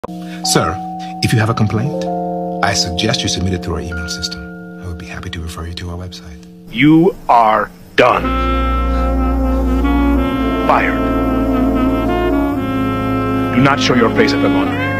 Sir, if you have a complaint, I suggest you submit it through our email system. I would be happy to refer you to our website. You are done. Fired. Do not show your face at the laundry.